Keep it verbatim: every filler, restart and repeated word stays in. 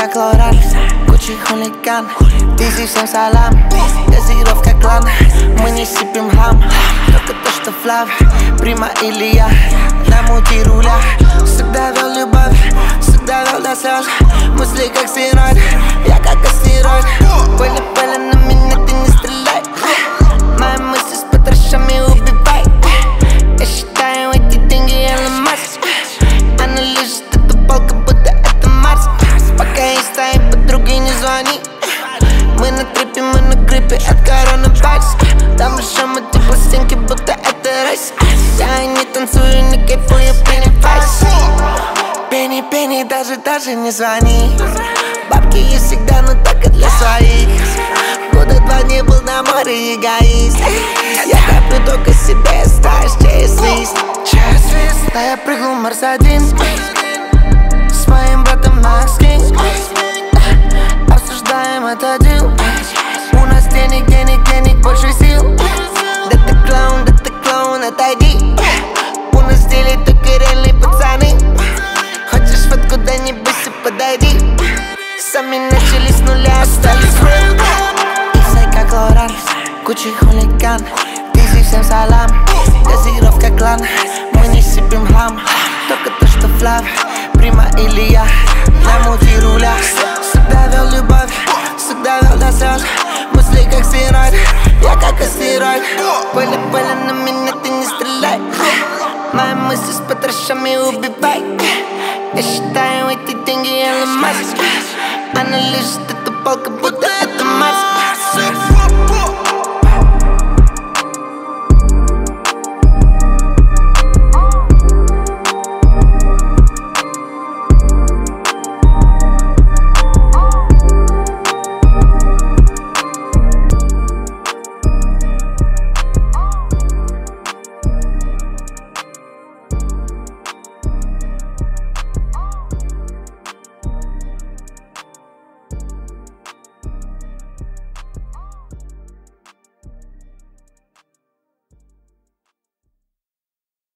как Лоран, Гуччи хулиган, Дизи всем салам, газировка клан, мы не сыпем хам, только то, что флав, Прима или я, на мути руля. Всегда вел любовь, всегда вел до слез, мысли как стероид, я как астероид. Пыли, пыли на меня, ты не стреляй, мои мысли с потрошами убивай. Я считаю эти деньги Элон Маск, она лежит эту пол, как будто это Марс. Пока есть твои подруги, не звони, мы на трипе, мы на гриппе от коронавируса. Там большом эти пластинки, будто это рейс. Я не танцую, не кайфую, Пеннифайс. Пенни, Пенни, даже, даже не звони. Бабки есть всегда, но только для своих. Года два не был на море, эгоист. Я коплю только себе, ставишь чейс-лист. Да я прыгнул Марс один с моим братом Макс Кинг. Обсуждаем этот дел. У нас денег, денег, денег, больше сил. Да ты клоун, да ты клоун, отойди. У нас деле только реальные пацаны. Хочешь фотку, да не бойся, подойди. Сами начали с нуля, остались real. Иксай как Лоран, Гуччи хулиган, Дизи всем салам, газировка клан, мы не сыпем хам, только то, что флав, Прима или я, на мути руля. Всегда вел любовь, всегда вел до слез, мысли как стероид, я как астероид. Пыли, пыли на меня, ты не стреляй, мои мысли с потрошами убивай. Я считаю эти деньги Элон Маск, она лежит эту пол, как будто